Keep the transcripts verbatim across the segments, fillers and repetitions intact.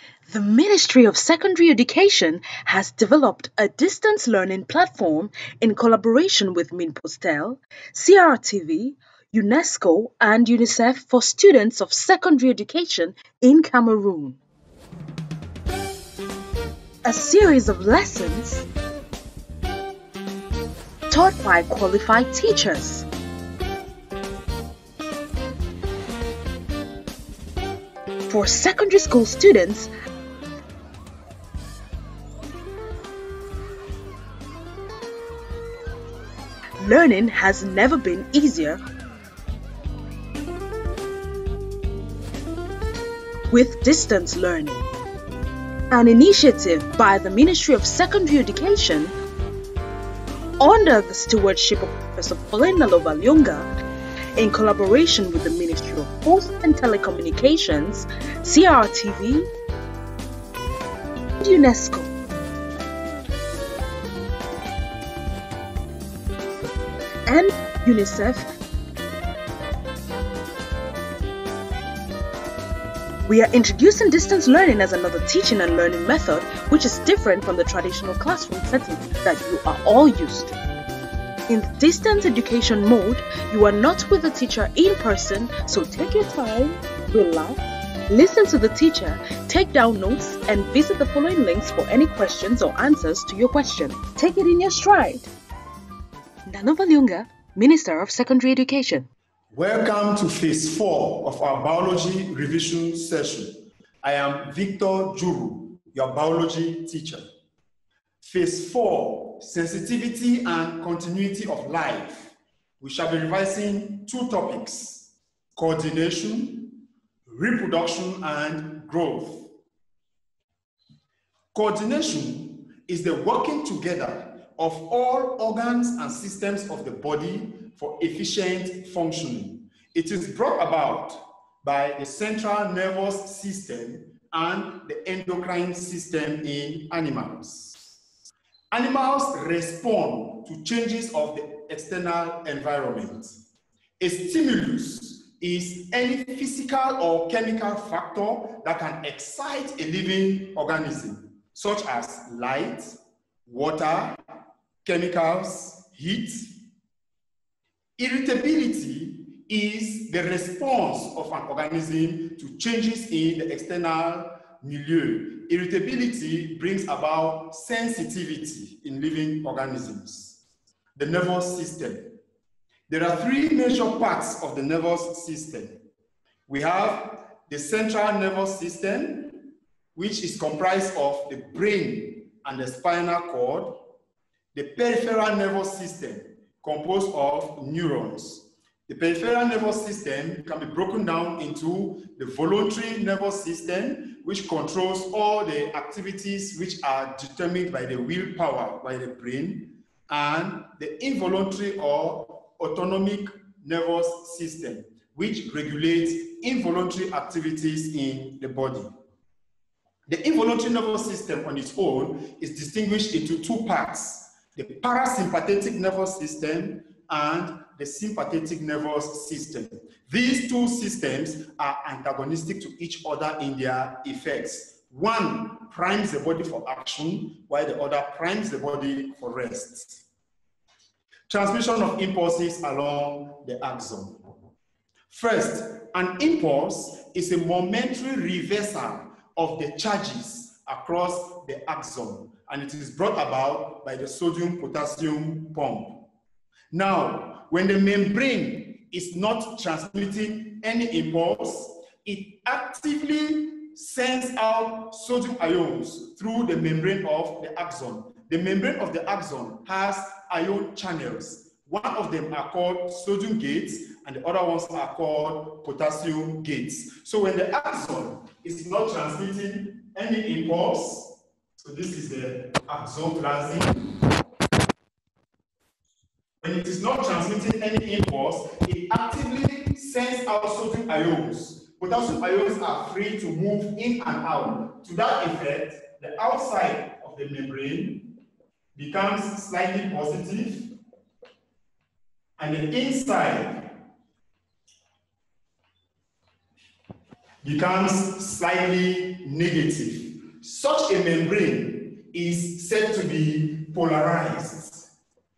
The Ministry of Secondary Education has developed a distance learning platform in collaboration with Minpostel, C R T V, UNESCO, and UNICEF for students of secondary education in Cameroon. A series of lessons taught by qualified teachers. For secondary school students, learning has never been easier with distance learning. An initiative by the Ministry of Secondary Education under the stewardship of Professor Pauline Naloba-Lyunga in collaboration with the Ministry of Post and Telecommunications, C R T V, and UNESCO. And UNICEF. We are introducing distance learning as another teaching and learning method which is different from the traditional classroom setting that you are all used to. In the distance education mode, you are not with the teacher in person, so take your time, relax, listen to the teacher, take down notes, and visit the following links for any questions or answers to your question. Take it in your stride. Naloba-Lyunga, Minister of Secondary Education. Welcome to phase four of our biology revision session. I am Victor Juru, your biology teacher. Phase four, sensitivity and continuity of life. We shall be revising two topics: coordination, reproduction, and growth. Coordination is the working together of all organs and systems of the body for efficient functioning. It is brought about by the central nervous system and the endocrine system in animals. Animals respond to changes of the external environment. A stimulus is any physical or chemical factor that can excite a living organism, such as light, water, chemicals, heat. Irritability is the response of an organism to changes in the external milieu. Irritability brings about sensitivity in living organisms. The nervous system. There are three major parts of the nervous system. We have the central nervous system, which is comprised of the brain and the spinal cord. The peripheral nervous system, composed of neurons. The peripheral nervous system can be broken down into the voluntary nervous system, which controls all the activities which are determined by the willpower, by the brain, and the involuntary or autonomic nervous system, which regulates involuntary activities in the body. The involuntary nervous system on its own is distinguished into two parts: the parasympathetic nervous system and the sympathetic nervous system. These two systems are antagonistic to each other in their effects. One primes the body for action, while the other primes the body for rest. Transmission of impulses along the axon. First, an impulse is a momentary reversal of the charges across the axon, and it is brought about by the sodium-potassium pump. Now, when the membrane is not transmitting any impulse, it actively sends out sodium ions through the membrane of the axon. The membrane of the axon has ion channels. One of them are called sodium gates, and the other ones are called potassium gates. So when the axon is not transmitting any impulse, so this is the axoplasm. When it is not transmitting any impulse, it actively sends out sodium ions. Potassium ions are free to move in and out. To that effect, the outside of the membrane becomes slightly positive, and the inside becomes slightly negative. Such a membrane is said to be polarized.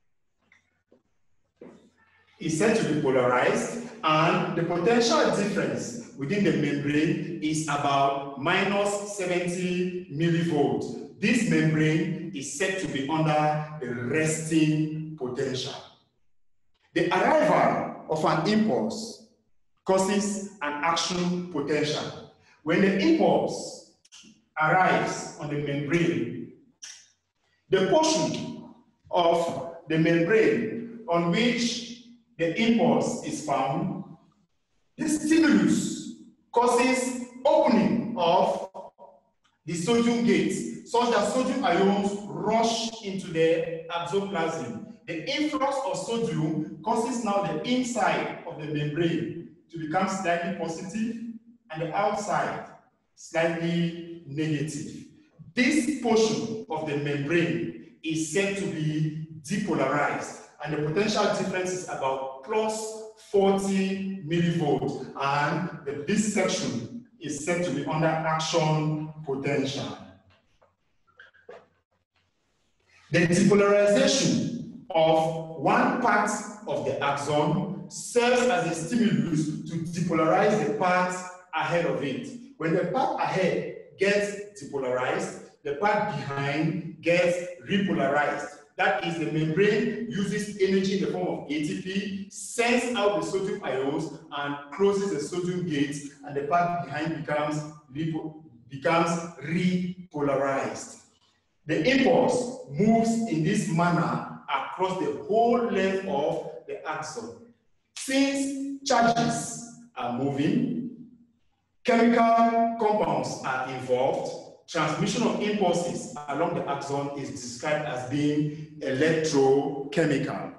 Is said to be polarized, and the potential difference within the membrane is about minus seventy millivolts. This membrane is said to be under a resting potential. The arrival of an impulse causes an action potential. When the impulse arrives on the membrane, the portion of the membrane on which the impulse is found, the stimulus causes opening of the sodium gates such that sodium ions rush into the exoplasm. The influx of sodium causes now the inside of the membrane to become slightly positive and the outside slightly negative. This portion of the membrane is said to be depolarized, and the potential difference is about plus forty millivolts, and the, this section is said to be under action potential. The depolarization of one part of the axon serves as a stimulus to depolarize the part ahead of it. When the part ahead gets depolarized, the part behind gets repolarized. That is, the membrane uses energy in the form of A T P, sends out the sodium ions, and closes the sodium gates, and the part behind becomes, becomes repolarized. The impulse moves in this manner across the whole length of the axon. Since charges are moving, chemical compounds are involved. Transmission of impulses along the axon is described as being electrochemical.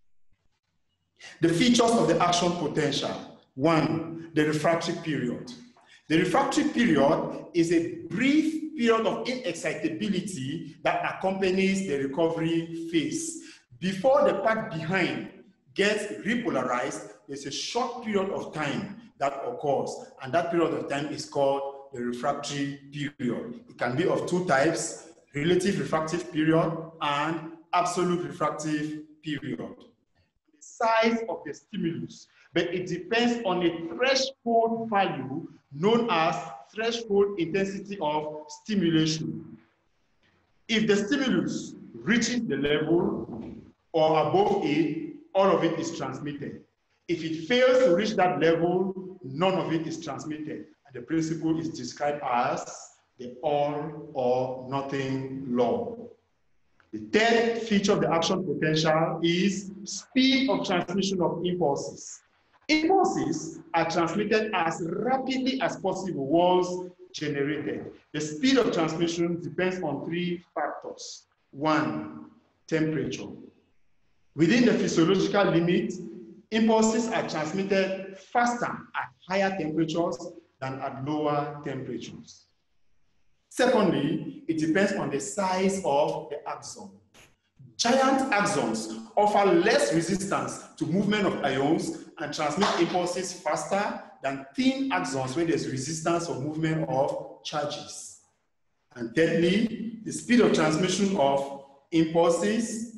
The features of the action potential. One, the refractory period. The refractory period is a brief period of inexcitability that accompanies the recovery phase. Before the part behind gets repolarized, there's a short period of time that occurs, and that period of time is called the refractory period. It can be of two types: relative refractive period and absolute refractive period. The size of the stimulus, but it depends on a threshold value known as threshold intensity of stimulation. If the stimulus reaches the level or above it, all of it is transmitted. If it fails to reach that level, none of it is transmitted. And the principle is described as the all or nothing law. The third feature of the action potential is speed of transmission of impulses. Impulses are transmitted as rapidly as possible once generated. The speed of transmission depends on three factors. One, temperature. Within the physiological limit, impulses are transmitted faster at higher temperatures than at lower temperatures. Secondly, it depends on the size of the axon. Giant axons offer less resistance to movement of ions and transmit impulses faster than thin axons where there's resistance of movement of charges. And thirdly, the speed of transmission of impulses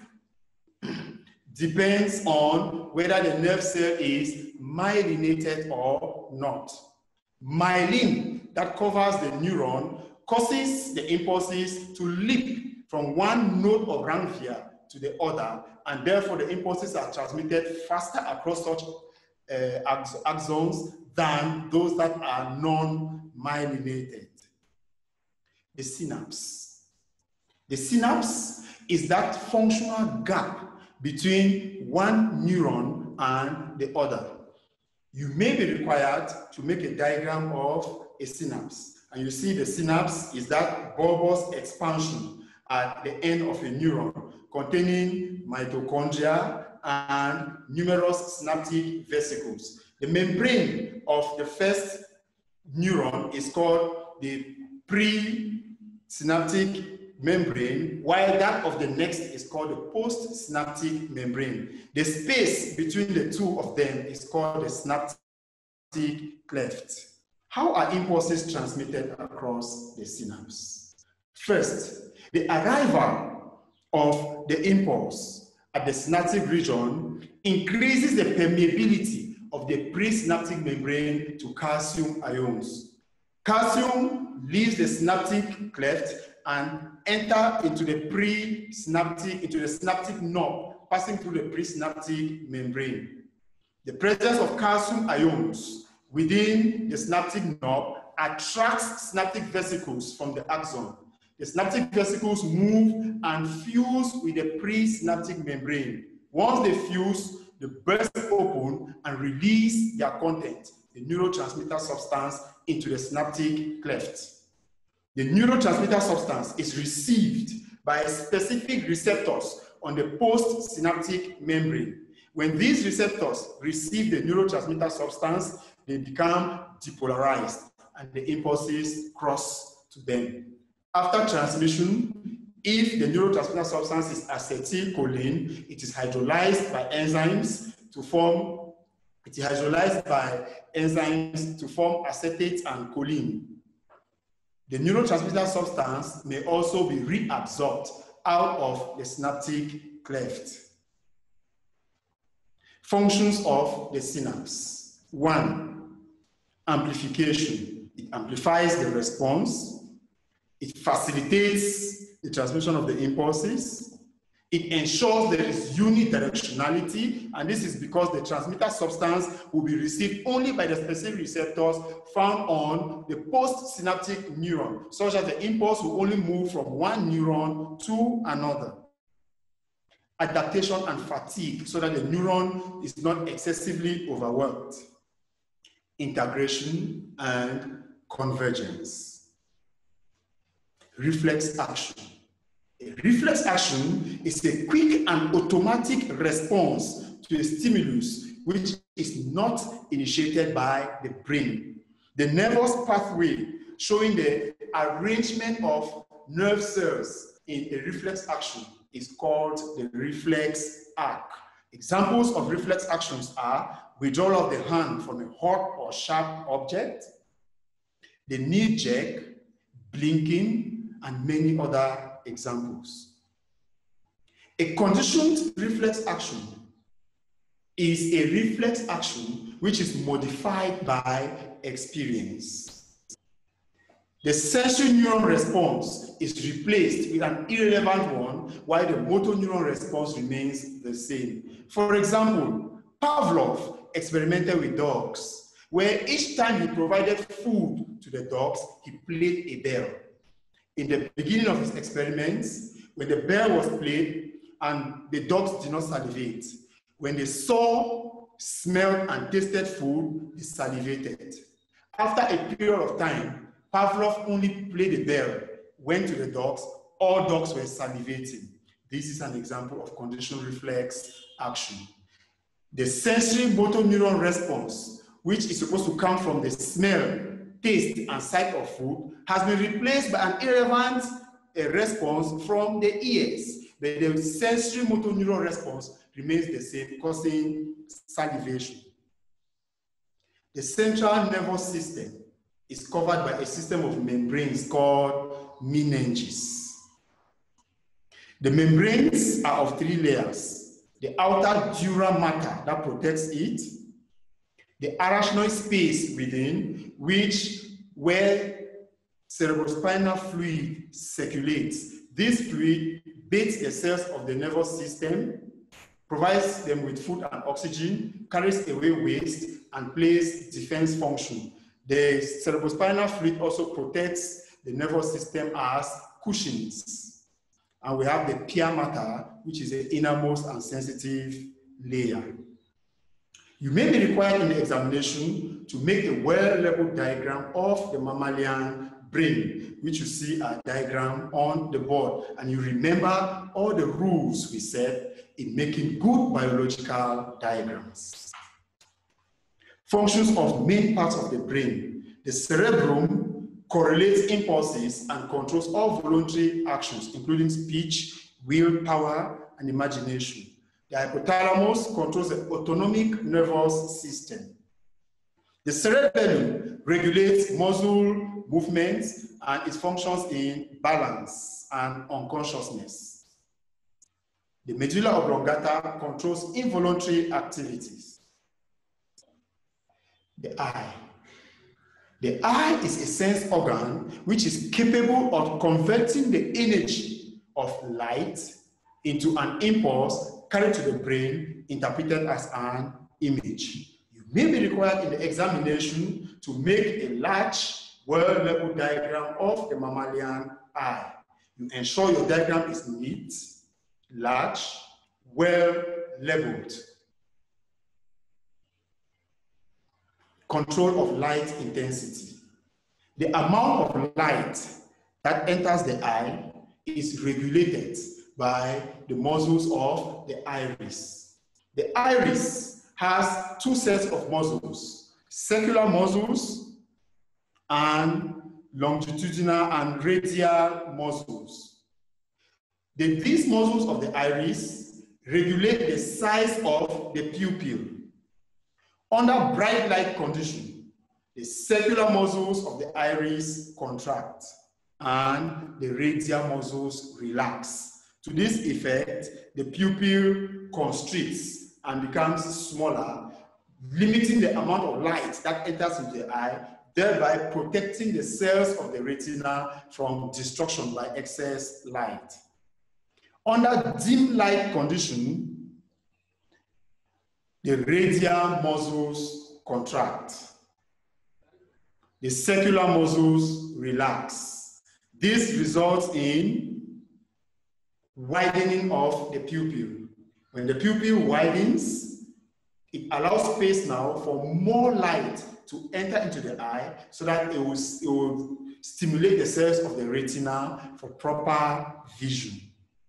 depends on whether the nerve cell is myelinated or not. Myelin that covers the neuron causes the impulses to leap from one node of ganglia to the other, and therefore the impulses are transmitted faster across such uh, ax axons than those that are non-myelinated. The synapse. The synapse is that functional gap between one neuron and the other. You may be required to make a diagram of a synapse. And you see the synapse is that bulbous expansion at the end of a neuron containing mitochondria and numerous synaptic vesicles. The membrane of the first neuron is called the presynaptic membrane, while that of the next is called the postsynaptic membrane. The space between the two of them is called the synaptic cleft. How are impulses transmitted across the synapse? First, the arrival of the impulse at the synaptic region increases the permeability of the presynaptic membrane to calcium ions. Calcium leaves the synaptic cleft and enter into the presynaptic, into the synaptic knob, passing through the presynaptic membrane. The presence of calcium ions within the synaptic knob attracts synaptic vesicles from the axon. The synaptic vesicles move and fuse with the presynaptic membrane. Once they fuse, they burst open and release their content, the neurotransmitter substance, into the synaptic cleft. The neurotransmitter substance is received by specific receptors on the postsynaptic membrane. When these receptors receive the neurotransmitter substance, they become depolarized and the impulses cross to them. After transmission, if the neurotransmitter substance is acetylcholine, it is hydrolyzed by enzymes to form, it is hydrolyzed by enzymes to form acetate and choline. The neurotransmitter substance may also be reabsorbed out of the synaptic cleft. Functions of the synapse. One, amplification. It amplifies the response. It facilitates the transmission of the impulses. It ensures there is unidirectionality, and this is because the transmitter substance will be received only by the specific receptors found on the postsynaptic neuron, such that the impulse will only move from one neuron to another. Adaptation and fatigue, so that the neuron is not excessively overworked. Integration and convergence. Reflex action. A reflex action is a quick and automatic response to a stimulus which is not initiated by the brain. The nervous pathway showing the arrangement of nerve cells in a reflex action is called the reflex arc. Examples of reflex actions are withdrawal of the hand from a hot or sharp object, the knee jerk, blinking, and many other examples. A conditioned reflex action is a reflex action which is modified by experience. The sensory neuron response is replaced with an irrelevant one, while the motor neuron response remains the same. For example, Pavlov experimented with dogs, where each time he provided food to the dogs, he played a bell. In the beginning of his experiments, when the bell was played and the dogs did not salivate, when they saw, smelled, and tasted food, they salivated. After a period of time, Pavlov only played the bell, went to the dogs, all dogs were salivating. This is an example of conditional reflex action. The sensory motor neuron response, which is supposed to come from the smell, taste, and sight of food, has been replaced by an irrelevant uh, response from the ears. But the sensory motor neuron response remains the same, causing salivation. The central nervous system is covered by a system of membranes called meninges. The membranes are of three layers: the outer dura mater that protects it, the arachnoid space within, which where cerebrospinal fluid circulates. This fluid bathes the cells of the nervous system, provides them with food and oxygen, carries away waste, and plays defense function. The cerebrospinal fluid also protects the nervous system as cushions. And we have the pia mater, which is the innermost and sensitive layer. You may be required in the examination to make a well-labeled diagram of the mammalian brain, which you see a diagram on the board. And you remember all the rules we said in making good biological diagrams. Functions of main parts of the brain. The cerebrum correlates impulses and controls all voluntary actions, including speech, willpower, and imagination. The hypothalamus controls the autonomic nervous system. The cerebellum regulates muscle movements and it functions in balance and unconsciousness. The medulla oblongata controls involuntary activities. The eye. The eye is a sense organ which is capable of converting the energy of light into an impulse carried to the brain, interpreted as an image. You may be required in the examination to make a large, well-leveled diagram of the mammalian eye. You ensure your diagram is neat, large, well-leveled. Control of light intensity. The amount of light that enters the eye is regulated by the muscles of the iris. The iris has two sets of muscles, circular muscles and longitudinal and radial muscles. The, these muscles of the iris regulate the size of the pupil. Under bright light condition, the circular muscles of the iris contract and the radial muscles relax. To this effect, the pupil constricts and becomes smaller, limiting the amount of light that enters into the eye, thereby protecting the cells of the retina from destruction by excess light. Under dim light condition, the radial muscles contract. The circular muscles relax. This results in widening of the pupil. When the pupil widens, it allows space now for more light to enter into the eye so that it will, it will stimulate the cells of the retina for proper vision.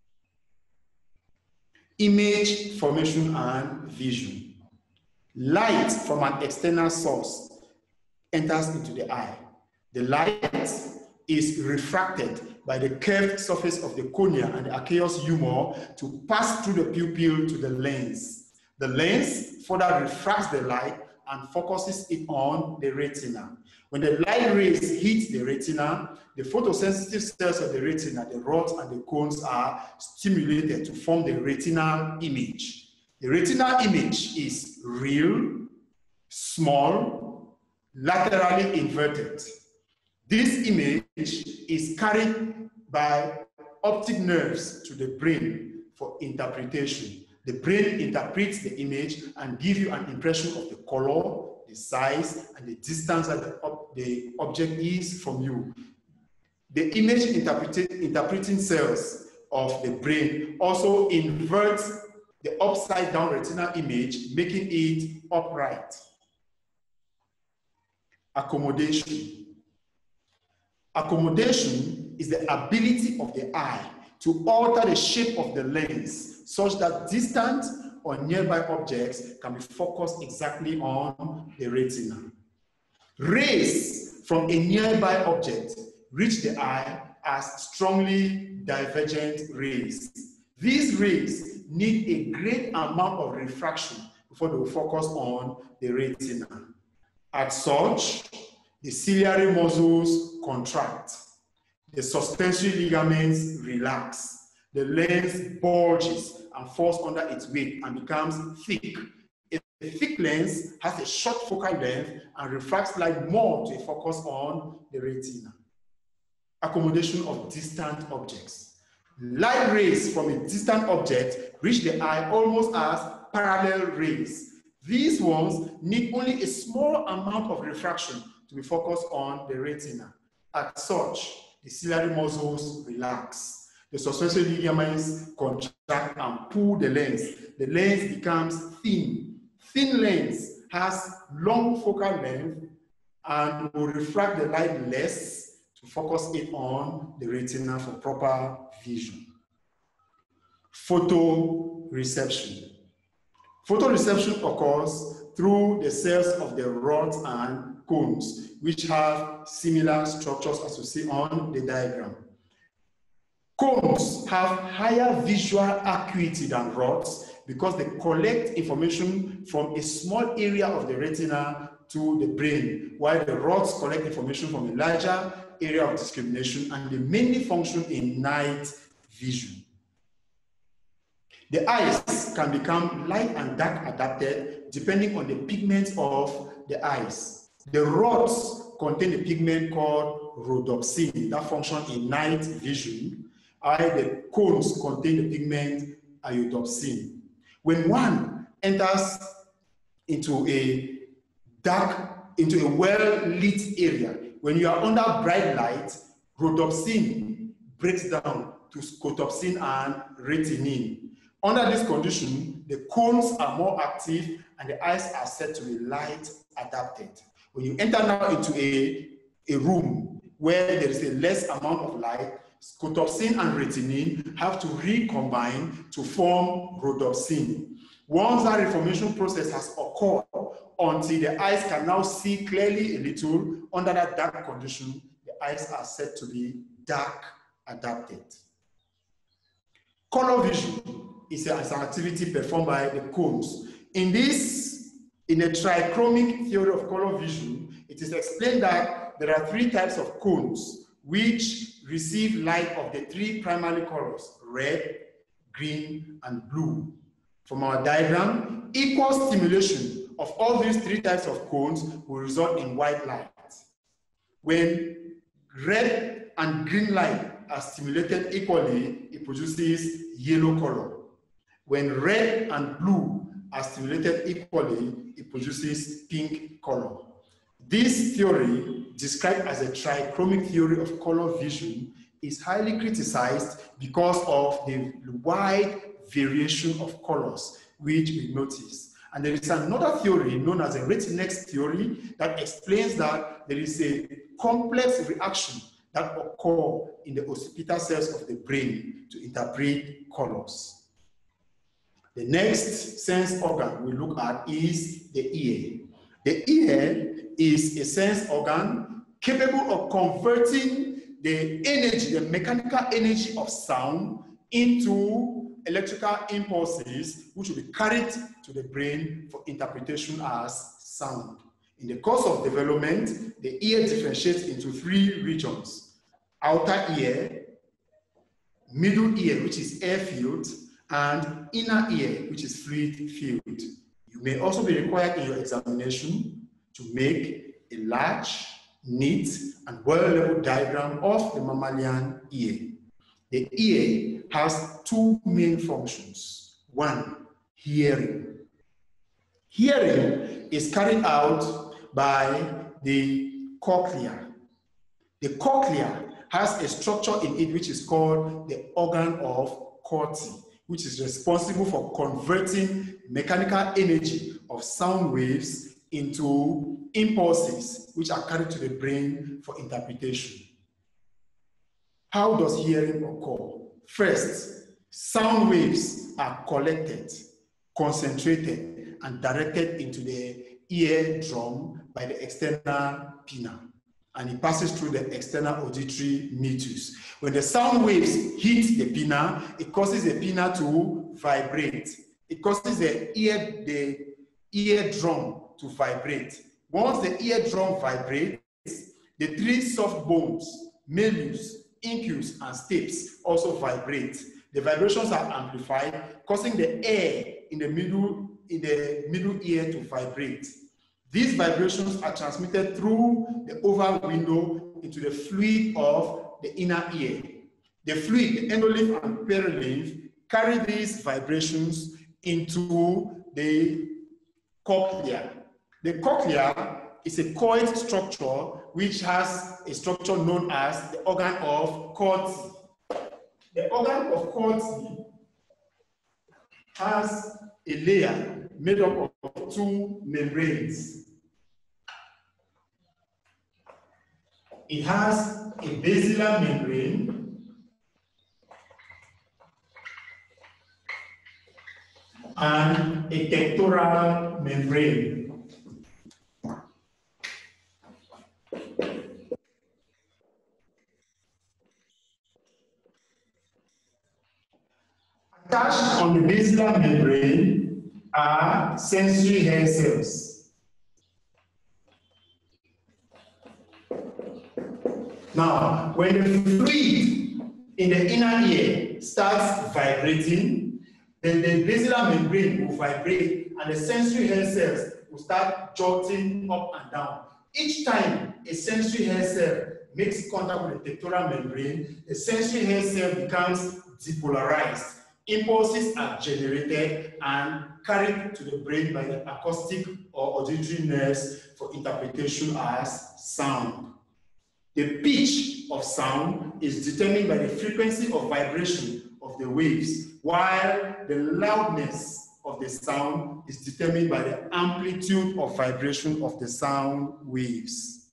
Image formation and vision. Light from an external source enters into the eye. The light is refracted by the curved surface of the cornea and the aqueous humor to pass through the pupil to the lens. The lens further refracts the light and focuses it on the retina. When the light rays hit the retina, the photosensitive cells of the retina, the rods and the cones, are stimulated to form the retinal image. The retinal image is real, small, laterally inverted. This image is carried by optic nerves to the brain for interpretation. The brain interprets the image and gives you an impression of the color, the size, and the distance that the, ob the object is from you. The image interpreting cells of the brain also invert the upside down retinal image, making it upright. Accommodation. Accommodation is the ability of the eye to alter the shape of the lens such that distant or nearby objects can be focused exactly on the retina. Rays from a nearby object reach the eye as strongly divergent rays. These rays need a great amount of refraction before they will focus on the retina. As such, the ciliary muscles contract, the suspensory ligaments relax, the lens bulges and falls under its weight and becomes thick. A thick lens has a short focal length and refracts light more to a focus on the retina. Accommodation of distant objects. Light rays from a distant object reach the eye almost as parallel rays. These ones need only a small amount of refraction to be focused on the retina. As such, the ciliary muscles relax. The suspensory ligaments contract and pull the lens. The lens becomes thin. Thin lens has long focal length and will refract the light less to focus it on the retina for proper vision. Photoreception. Photoreception occurs through the cells of the rods and cones, which have similar structures as you see on the diagram. Cones have higher visual acuity than rods because they collect information from a small area of the retina to the brain, while the rods collect information from a larger area of discrimination, and they mainly function in night vision. The eyes can become light and dark adapted depending on the pigments of the eyes. The rods contain a pigment called rhodopsin that functions in night vision, while the cones contain the pigment iodopsin. When one enters into a dark, into a well-lit area, when you are under bright light, rhodopsin breaks down to scotopsin and retinine. Under this condition, the cones are more active and the eyes are said to be light adapted. When you enter now into a, a room where there is a less amount of light, scotopsin and retinine have to recombine to form rhodopsin. Once that reformation process has occurred, until the eyes can now see clearly a little, under that dark condition, the eyes are said to be dark adapted. Color vision is an activity performed by the cones. In this, in a trichromic theory of color vision, it is explained that there are three types of cones which receive light of the three primary colors, red, green, and blue. From our diagram, equal stimulation of all these three types of cones will result in white light. When red and green light are stimulated equally, it produces yellow color. When red and blue are stimulated equally, it produces pink color. This theory, described as a trichromic theory of color vision, is highly criticized because of the wide variation of colors which we notice. And there is another theory known as a Retinex theory that explains that there is a complex reaction that occurs in the occipital cells of the brain to interpret colors. The next sense organ we look at is the ear. The ear is a sense organ capable of converting the energy, the mechanical energy of sound into electrical impulses, which will be carried to the brain for interpretation as sound. In the course of development, the ear differentiates into three regions: outer ear, middle ear, which is air-filled, and inner ear, which is fluid-filled. You may also be required in your examination to make a large, neat, and well-leveled diagram of the mammalian ear. The ear has two main functions. One, hearing. Hearing is carried out by the cochlea. The cochlea has a structure in it which is called the organ of Corti, which is responsible for converting mechanical energy of sound waves into impulses which are carried to the brain for interpretation. How does hearing occur? First, sound waves are collected, concentrated, and directed into the eardrum by the external pinna, and it passes through the external auditory meatus. When the sound waves hit the pinna, it causes the pinna to vibrate. It causes the ear, the eardrum to vibrate. Once the eardrum vibrates, the three soft bones, malleus, incus, and stapes also vibrate. The vibrations are amplified, causing the air in the middle, in the middle ear to vibrate. These vibrations are transmitted through the oval window into the fluid of the inner ear. The fluid, the endolymph and perilymph, carry these vibrations into the cochlea. The cochlea is a coiled structure which has a structure known as the organ of Corti. The organ of Corti has a layer made up of two membranes. It has a basilar membrane and a tectoral membrane. Attached on the basilar membrane are sensory hair cells. Now, when the fluid in the inner ear starts vibrating, then the basilar membrane will vibrate and the sensory hair cells will start jolting up and down. Each time a sensory hair cell makes contact with the pectoral membrane, the sensory hair cell becomes depolarized. Impulses are generated and carried to the brain by the acoustic or auditory nerves for interpretation as sound. The pitch of sound is determined by the frequency of vibration of the waves, while the loudness of the sound is determined by the amplitude of vibration of the sound waves.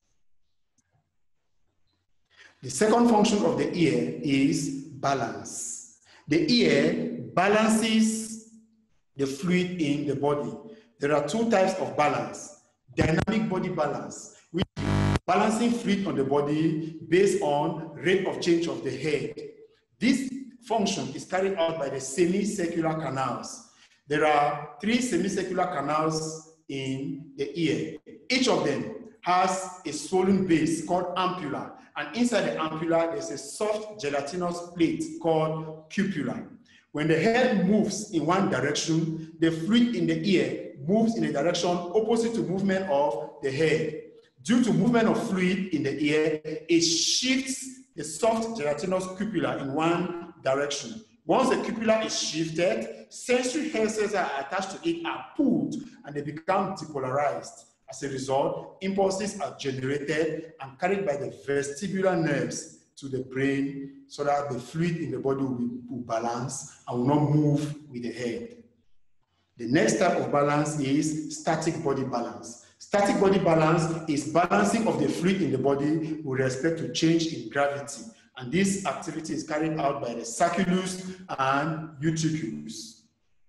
The second function of the ear is balance. The ear balances the fluid in the body. There are two types of balance. Dynamic body balance, which is balancing fluid on the body based on rate of change of the head. This function is carried out by the semicircular canals. There are three semicircular canals in the ear. Each of them has a swollen base called ampulla, and inside the ampulla there's a soft gelatinous plate called cupula. When the head moves in one direction, the fluid in the ear moves in a direction opposite to movement of the head. Due to movement of fluid in the ear, it shifts the soft gelatinous cupula in one direction. Once the cupula is shifted, sensory hair cells are attached to it are pulled and they become depolarized. As a result, impulses are generated and carried by the vestibular nerves to the brain so that the fluid in the body will, will balance and will not move with the head. The next type of balance is static body balance. Static body balance is balancing of the fluid in the body with respect to change in gravity. And this activity is carried out by the circulus and utriculus.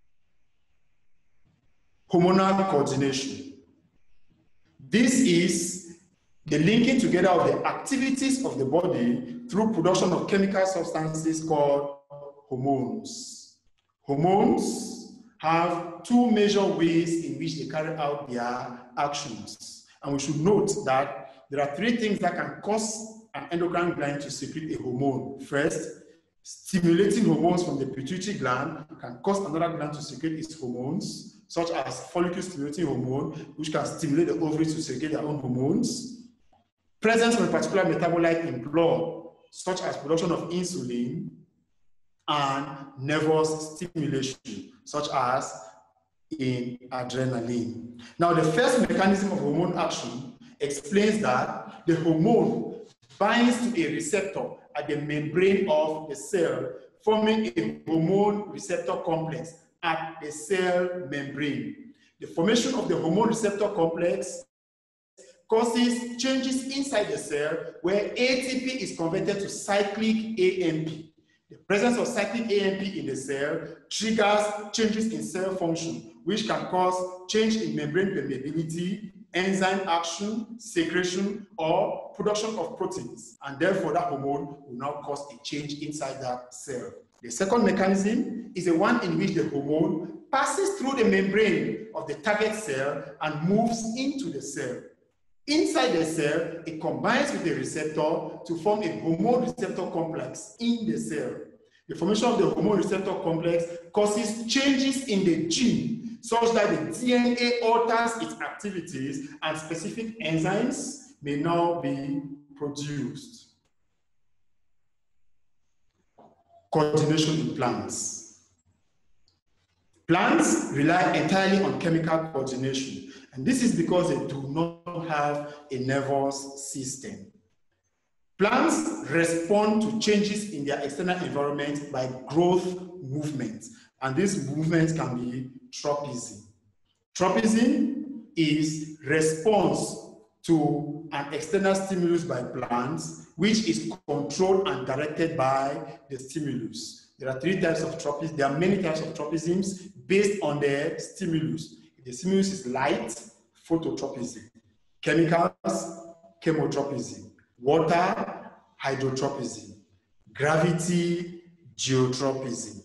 Hormonal coordination. This is the linking together of the activities of the body through production of chemical substances called hormones. Hormones have two major ways in which they carry out their actions. And we should note that there are three things that can cause an endocrine gland to secrete a hormone. First, stimulating hormones from the pituitary gland can cause another gland to secrete its hormones, such as follicle stimulating hormone, which can stimulate the ovaries to secrete their own hormones. Presence of a particular metabolite in blood, such as production of insulin, and nervous stimulation, such as in adrenaline. Now, the first mechanism of hormone action explains that the hormone binds to a receptor at the membrane of the cell, forming a hormone receptor complex at the cell membrane. The formation of the hormone receptor complex causes changes inside the cell where A T P is converted to cyclic A M P. The presence of cyclic A M P in the cell triggers changes in cell function, which can cause change in membrane permeability, enzyme action, secretion, or production of proteins. And therefore, that hormone will now cause a change inside that cell. The second mechanism is the one in which the hormone passes through the membrane of the target cell and moves into the cell. Inside the cell, it combines with the receptor to form a hormone receptor complex in the cell. The formation of the hormone receptor complex causes changes in the gene such that the D N A alters its activities and specific enzymes may now be produced. Coordination in plants. Plants rely entirely on chemical coordination, and this is because they do not have a nervous system. Plants respond to changes in their external environment by growth movements, and these movements can be tropism. Tropism is response to an external stimulus by plants, which is controlled and directed by the stimulus. There are three types of tropism. There are many types of tropisms based on the stimulus. If the stimulus is light, phototropism. Chemicals, chemotropism. Water, hydrotropism. Gravity, geotropism.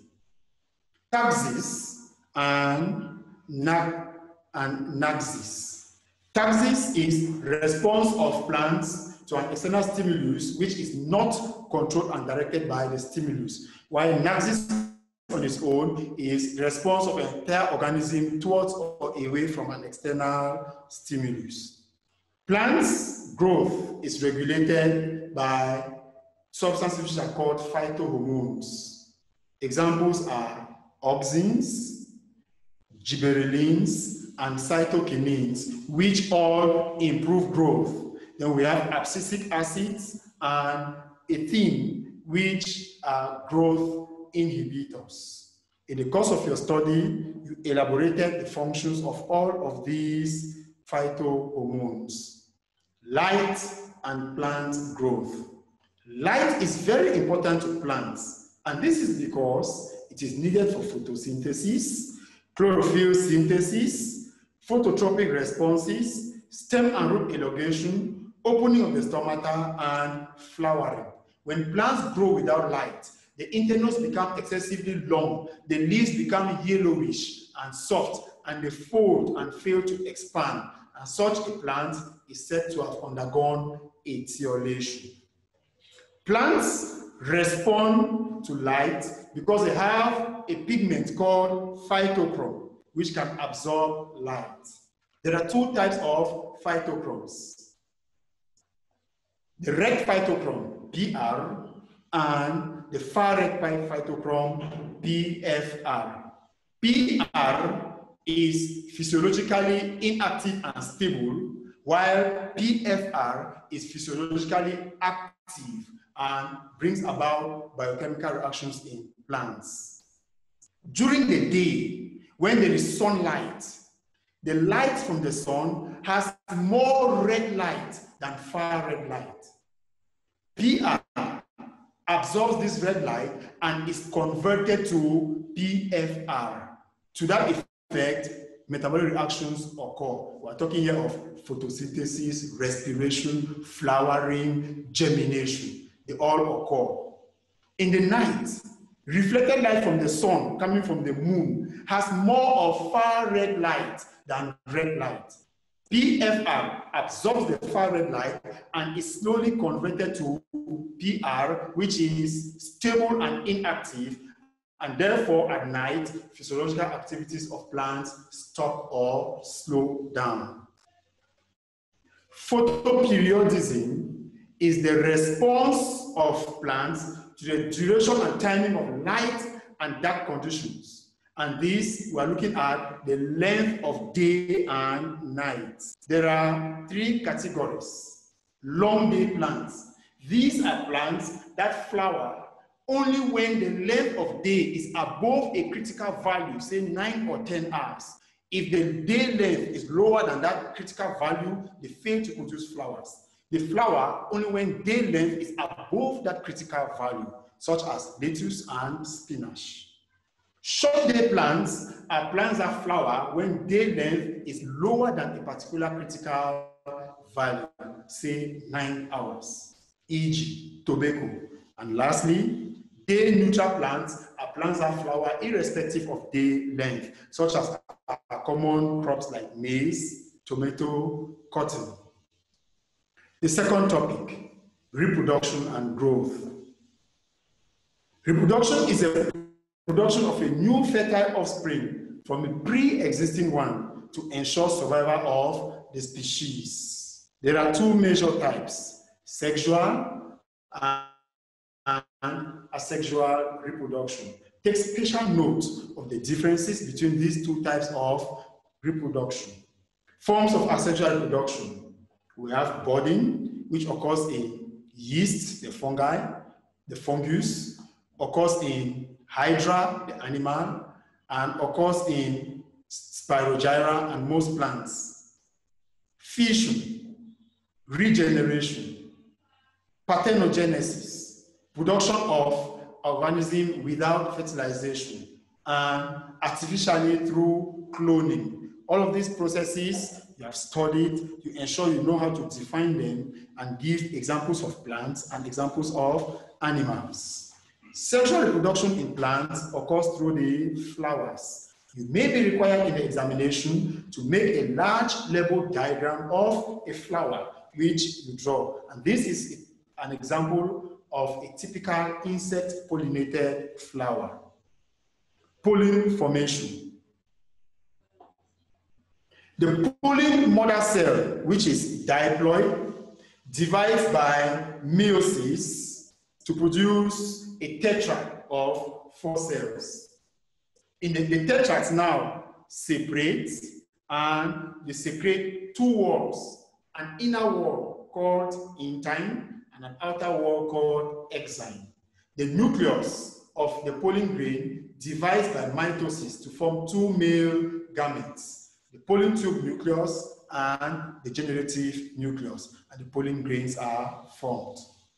Taxis and, and naxis. Taxis is response of plants to an external stimulus which is not controlled and directed by the stimulus, while Naxis on its own is the response of an entire organism towards or away from an external stimulus. Plants' growth is regulated by substances which are called phytohormones. Examples are auxins, gibberellins, and cytokinins, which all improve growth. Then we have abscisic acids and ethene, which are growth inhibitors. In the course of your study, you elaborated the functions of all of these phytohormones. Light and plant growth. Light is very important to plants, and this is because it is needed for photosynthesis, chlorophyll synthesis, phototropic responses, stem and root elongation, opening of the stomata, and flowering. When plants grow without light, the internuls become excessively long, the leaves become yellowish and soft, and they fold and fail to expand, and such a plant is said to have undergone etiolation. Plants respond to light because they have a pigment called phytochrome, which can absorb light. There are two types of phytochromes: the red phytochrome, P R, and the far red phytochrome, P F R. P R is physiologically inactive and stable, while P F R is physiologically active and brings about biochemical reactions in plants. During the day, when there is sunlight, the light from the sun has more red light than far red light. P R absorbs this red light and is converted to P F R. To that effect, metabolic reactions occur. We're talking here of photosynthesis, respiration, flowering, germination. They all occur. In the night, reflected light from the sun coming from the moon has more of far red light than red light. P F R absorbs the far red light and is slowly converted to P R, which is stable and inactive, and therefore at night, physiological activities of plants stop or slow down. Photoperiodism is the response of plants to the duration and timing of light and dark conditions. And this, we are looking at the length of day and night. There are three categories. Long day plants. These are plants that flower only when the length of day is above a critical value, say nine or ten hours. If the day length is lower than that critical value, they fail to produce flowers. They flower only when day length is above that critical value, such as lettuce and spinach. Short day plants are plants that flower when day length is lower than a particular critical value, say nine hours, for example, tobacco. And lastly, day neutral plants are plants that flower irrespective of day length, such as common crops like maize, tomato, cotton. The second topic, reproduction and growth. Reproduction is a production of a new fertile offspring from a pre-existing one to ensure survival of the species. There are two major types, sexual and asexual reproduction. Take special note of the differences between these two types of reproduction. Forms of asexual reproduction. We have budding, which occurs in yeast, the fungi, the fungus, occurs in Hydra, the animal, and occurs in Spirogyra and most plants. Fission, regeneration, parthenogenesis, production of organism without fertilization, and artificially through cloning. All of these processes you have studied, you ensure you know how to define them and give examples of plants and examples of animals. Sexual reproduction in plants occurs through the flowers. You may be required in the examination to make a large labeled diagram of a flower. which you draw. And this is an example of a typical insect pollinated flower. Pollen formation. The pollen mother cell, which is diploid, divides by meiosis to produce a tetrad of four cells. In the, the tetrads now separate, and they secrete two walls, an inner wall called intine and an outer wall called exine. The nucleus of the pollen grain divides by mitosis to form two male gametes, the pollen tube nucleus and the generative nucleus, and the pollen grains are formed.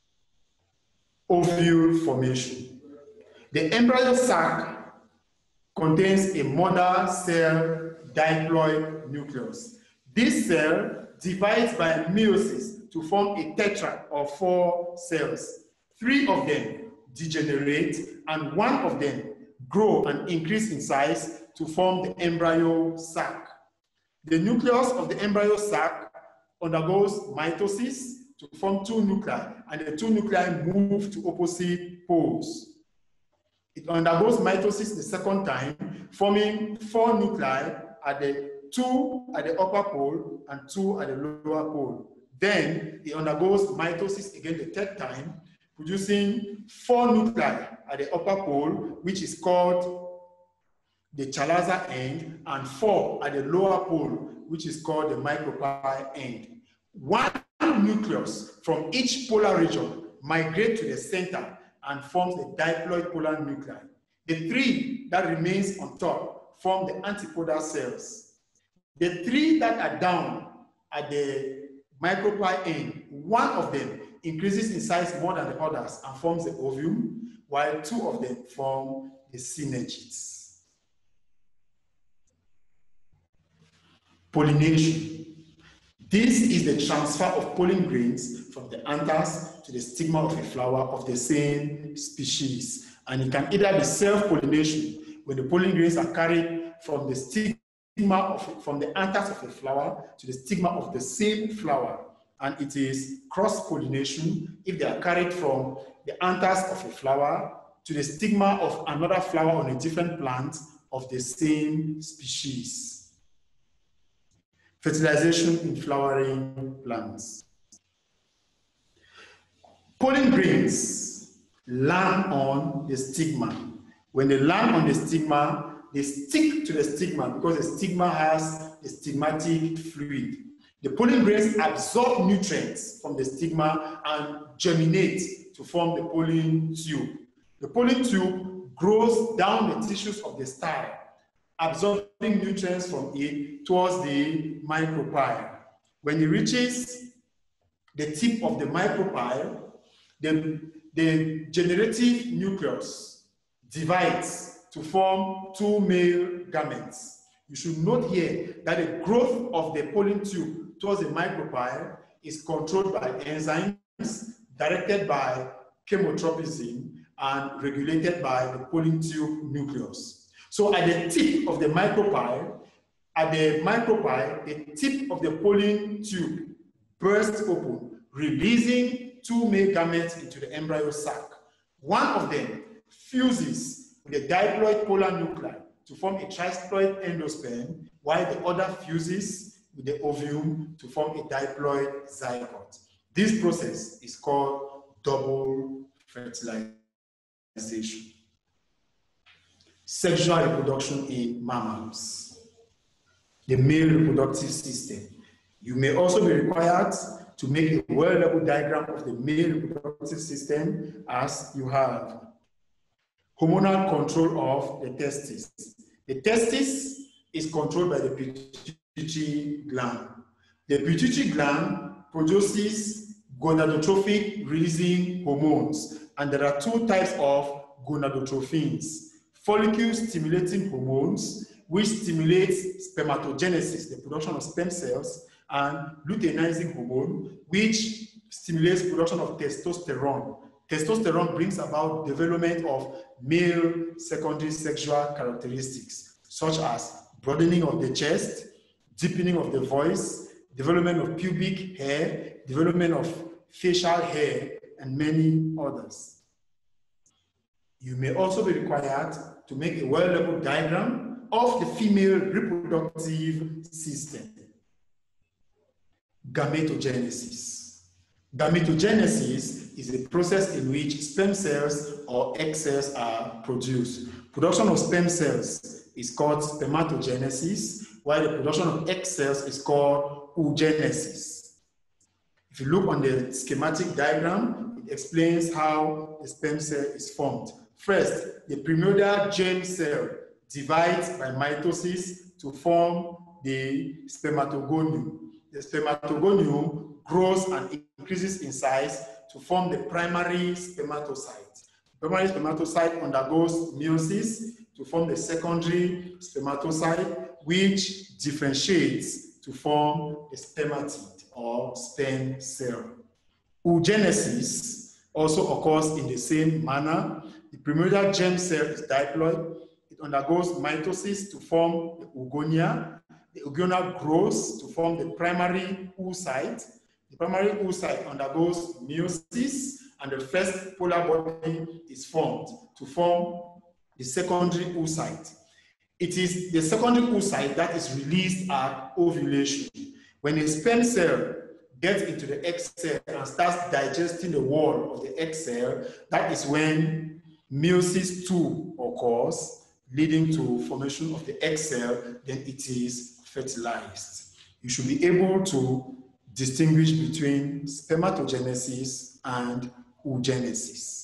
Ovule formation. The embryo sac contains a mother cell diploid nucleus. This cell divides by meiosis to form a tetrad of four cells. Three of them degenerate and one of them grow and increase in size to form the embryo sac. The nucleus of the embryo sac undergoes mitosis to form two nuclei, and the two nuclei move to opposite poles. It undergoes mitosis the second time, forming four nuclei at the two at the upper pole and two at the lower pole. Then it undergoes mitosis again the third time, producing four nuclei at the upper pole, which is called the chalaza end, and four at the lower pole, which is called the micropyle end. One nucleus from each polar region migrates to the center and forms the diploid polar nuclei. The three that remains on top form the antipodal cells. The three that are down at the micropyle end, one of them increases in size more than the others and forms the ovum, while two of them form the synergids. Pollination. This is the transfer of pollen grains from the anthers to the stigma of a flower of the same species. And it can either be self-pollination, when the pollen grains are carried from the stigma of, from the anthers of a flower to the stigma of the same flower. And it is cross-pollination if they are carried from the anthers of a flower to the stigma of another flower on a different plant of the same species. Fertilization in flowering plants. Pollen grains land on the stigma. When they land on the stigma, they stick to the stigma because the stigma has a stigmatic fluid. The pollen grains absorb nutrients from the stigma and germinate to form the pollen tube. The pollen tube grows down the tissues of the style, absorbing nutrients from it towards the micropyle. When it reaches the tip of the micropyle, the, the generative nucleus divides to form two male gametes. You should note here that the growth of the pollen tube towards the micropyle is controlled by enzymes, directed by chemotropism, and regulated by the pollen tube nucleus. So at the tip of the micropyle, at the micropyle, the tip of the pollen tube bursts open, releasing two male gametes into the embryo sac. One of them fuses with the diploid polar nuclei to form a triploid endosperm, while the other fuses with the ovum to form a diploid zygote. This process is called double fertilization. Sexual reproduction in mammals. The male reproductive system. You may also be required to make a well-level diagram of the male reproductive system, as you have hormonal control of the testes. The testis is controlled by the pituitary gland. The pituitary gland produces gonadotrophic releasing hormones, and there are two types of gonadotrophins. Follicle-stimulating hormones, which stimulates spermatogenesis, the production of sperm cells, and luteinizing hormone, which stimulates production of testosterone. Testosterone brings about development of male secondary sexual characteristics, such as broadening of the chest, deepening of the voice, development of pubic hair, development of facial hair, and many others. You may also be required to make a well-labeled diagram of the female reproductive system. Gametogenesis. Gametogenesis is a process in which sperm cells or egg cells are produced. Production of sperm cells is called spermatogenesis, while the production of egg cells is called oogenesis. If you look on the schematic diagram, it explains how the sperm cell is formed. First, the primordial germ cell divides by mitosis to form the spermatogonium. The spermatogonium grows and increases in size to form the primary spermatocyte. The primary spermatocyte undergoes meiosis to form the secondary spermatocyte, which differentiates to form the spermatid or sperm cell. Oogenesis also occurs in the same manner. The primordial germ cell is diploid. It undergoes mitosis to form the oogonia. The oogonia grows to form the primary oocyte. The primary oocyte undergoes meiosis, and the first polar body is formed to form the secondary oocyte. It is the secondary oocyte that is released at ovulation. When a sperm cell gets into the egg cell and starts digesting the wall of the egg cell, that is when meiosis two occurs, leading to formation of the egg cell, then it is fertilized. You should be able to distinguish between spermatogenesis and oogenesis.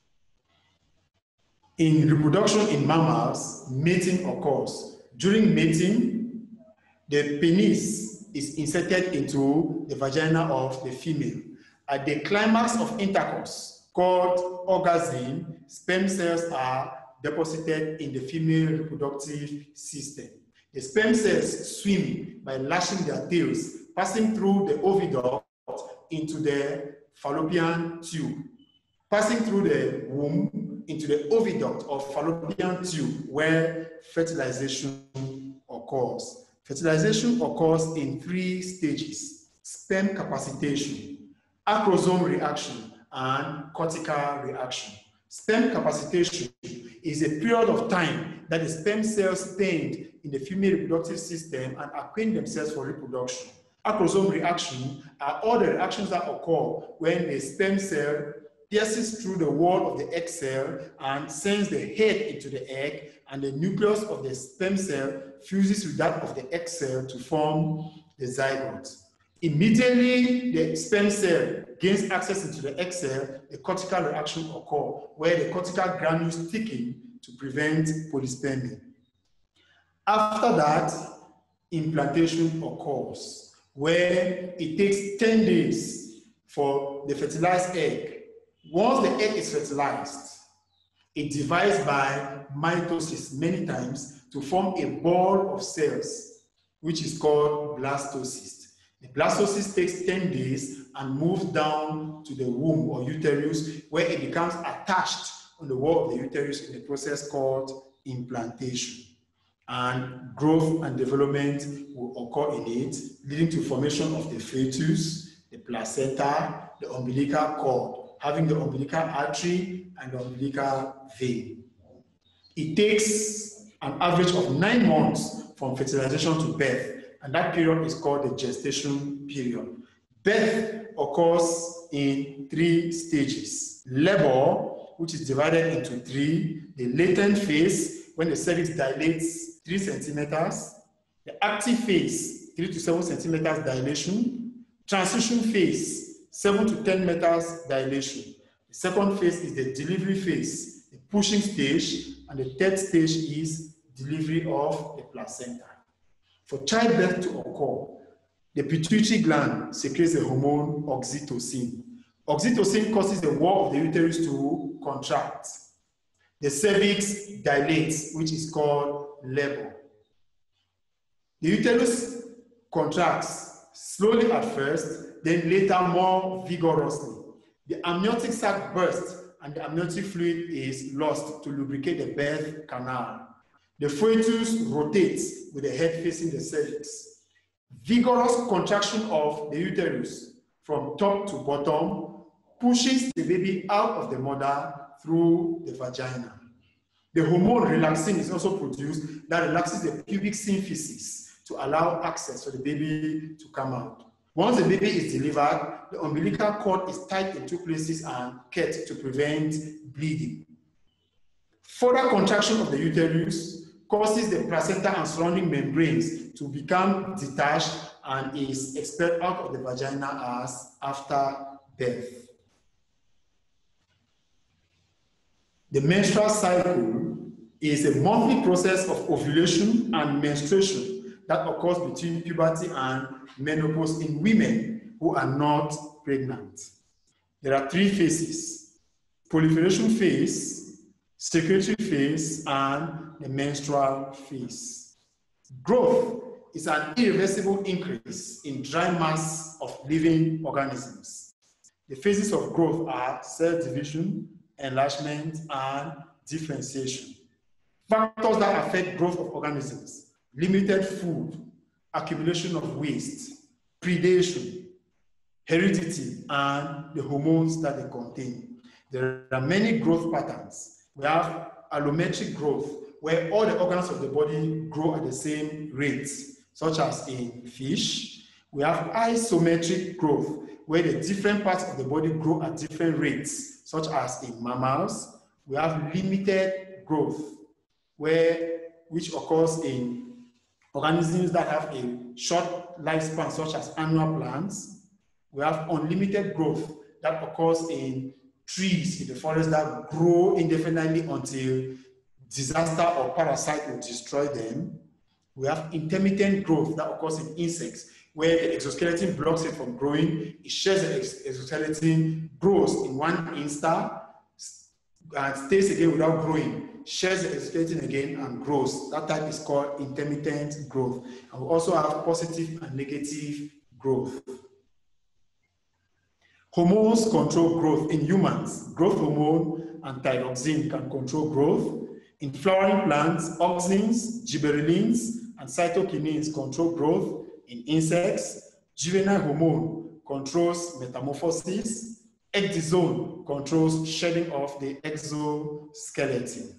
In reproduction in mammals, mating occurs. During mating, the penis is inserted into the vagina of the female. At the climax of intercourse, called orgasm, sperm cells are deposited in the female reproductive system. The sperm cells swim by lashing their tails, passing through the oviduct into the fallopian tube, passing through the womb into the oviduct or fallopian tube, where fertilization occurs. Fertilization occurs in three stages: sperm capacitation, acrosome reaction, and cortical reaction. Sperm capacitation is a period of time that the sperm cells spend in the female reproductive system and acquaint themselves for reproduction. Acrosome reaction are all the reactions that occur when a sperm cell pierces through the wall of the egg cell and sends the head into the egg, and the nucleus of the sperm cell fuses with that of the egg cell to form the zygote. Immediately the sperm cell gains access into the egg cell, the cortical reaction occurs, where the cortical granules thicken to prevent polyspermy. After that, implantation occurs, where it takes ten days for the fertilized egg. Once the egg is fertilized, it divides by mitosis many times to form a ball of cells, which is called blastocyst. The blastocyst takes ten days and moves down to the womb or uterus, where it becomes attached on the wall of the uterus in a process called implantation. And growth and development will occur in it, leading to formation of the fetus, the placenta, the umbilical cord, having the umbilical artery and the umbilical vein. It takes an average of nine months from fertilization to birth, and that period is called the gestation period. Birth occurs in three stages. Labor, which is divided into three: the latent phase, when the cervix dilates three centimeters; the active phase, three to seven centimeters dilation; transition phase, seven to ten meters dilation. The second phase is the delivery phase, the pushing stage, and the third stage is delivery of the placenta. For childbirth to occur, the pituitary gland secretes the hormone oxytocin. Oxytocin causes the wall of the uterus to contract. The cervix dilates, which is called labor. The uterus contracts slowly at first, then later more vigorously. The amniotic sac bursts and the amniotic fluid is lost to lubricate the birth canal. The fetus rotates with the head facing the cervix. Vigorous contraction of the uterus from top to bottom, pushes the baby out of the mother through the vagina. The hormone relaxin is also produced that relaxes the pubic symphysis to allow access for the baby to come out. Once the baby is delivered, the umbilical cord is tied in two places and kept to prevent bleeding. Further contraction of the uterus causes the placenta and surrounding membranes to become detached and is expelled out of the vagina as after birth. The menstrual cycle is a monthly process of ovulation and menstruation that occurs between puberty and menopause in women who are not pregnant. There are three phases: proliferation phase, secretory phase, and the menstrual phase. Growth is an irreversible increase in dry mass of living organisms. The phases of growth are cell division, enlargement, and differentiation. Factors that affect growth of organisms: limited food, accumulation of waste, predation, heredity, and the hormones that they contain. There are many growth patterns. We have allometric growth, where all the organs of the body grow at the same rates, such as in fish. We have isometric growth, where the different parts of the body grow at different rates, such as in mammals. We have limited growth, where, which occurs in organisms that have a short lifespan, such as annual plants. We have unlimited growth that occurs in trees in the forest that grow indefinitely until disaster or parasite will destroy them. We have intermittent growth that occurs in insects, where the exoskeleton blocks it from growing. It shares the ex exoskeleton, grows in one instant, and stays again without growing, shares the exoskeleton again and grows. That type is called intermittent growth. And we also have positive and negative growth. Hormones control growth in humans. Growth hormone and thyroxine can control growth. In flowering plants, auxins, gibberellins, and cytokinins control growth. In insects, juvenile hormone controls metamorphosis. Ecdysone controls shedding of the exoskeleton.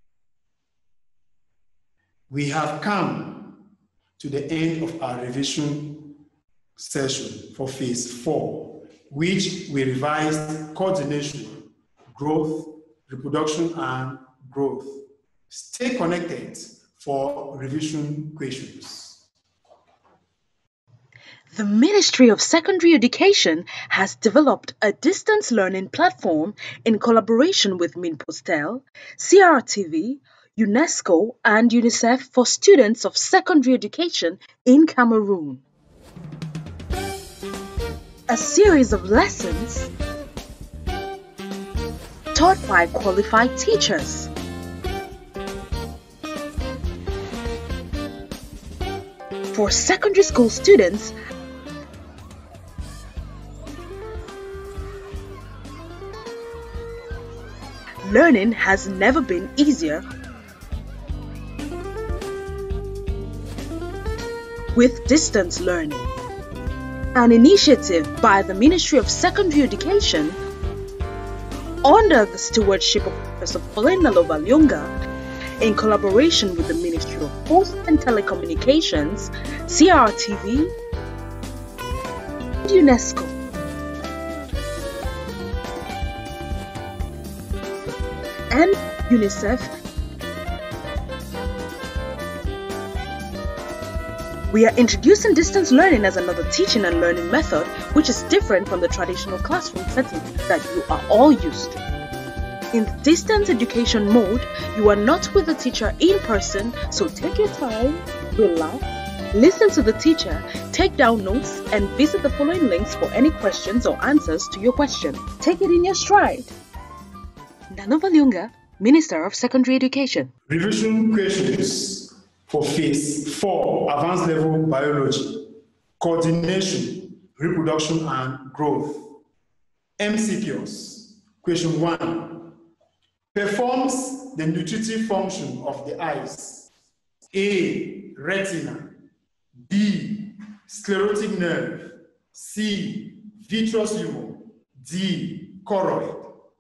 We have come to the end of our revision session for phase four, which we revised coordination, growth, reproduction, and growth. Stay connected for revision questions. The Ministry of Secondary Education has developed a distance learning platform in collaboration with Minpostel, C R T V, UNESCO, and UNICEF for students of secondary education in Cameroon. A series of lessons taught by qualified teachers. For secondary school students, learning has never been easier. With distance learning, an initiative by the Ministry of Secondary Education under the stewardship of Professor Pauline Naloba-Lyonga, in collaboration with the Ministry of Posts and Telecommunications, C R T V, and UNESCO. And UNICEF. We are introducing distance learning as another teaching and learning method, which is different from the traditional classroom setting that you are all used to. In the distance education mode, you are not with the teacher in person, so take your time, relax, listen to the teacher, take down notes, and visit the following links for any questions or answers to your question. Take it in your stride. Naloba-Lyonga, Minister of Secondary Education. Revision questions for phase four, advanced level biology, coordination, reproduction, and growth. M C Qs. Question one. Performs the nutritive function of the eyes. A. Retina. B. Sclerotic nerve. C. vitreous humor. D, choroid.